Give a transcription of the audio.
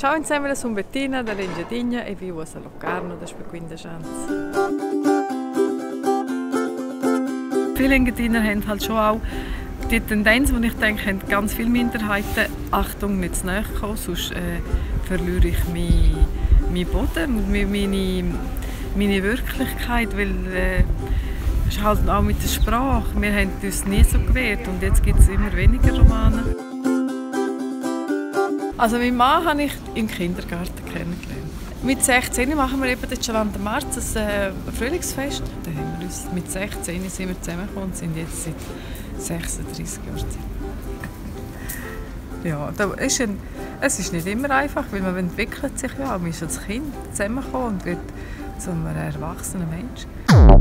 Ciao insieme, sono Bettina da Engiadina e vivo a Locarno, da Spequindeschanz. Viele Engadiner haben halt schon auch die Tendenz, wo ich denke, haben ganz viele Minderheiten, Achtung, nicht zu nahe kommen, sonst verliere ich meinen Boden und meine Wirklichkeit, weil es ist halt auch mit der Sprache. Wir haben uns nie so gewehrt und jetzt gibt es immer weniger Romane. Also meinen Mann habe ich im Kindergarten kennengelernt. Mit 16 machen wir eben jetzt schon an der März ein Frühlingsfest. Da haben wir uns mit 16 sind wir zusammengekommen und sind jetzt seit 36 Jahren zusammen. Ja, es ist nicht immer einfach, weil man entwickelt sich ja. Man ist als Kind zusammengekommen und wird zu einem erwachsenen Mensch.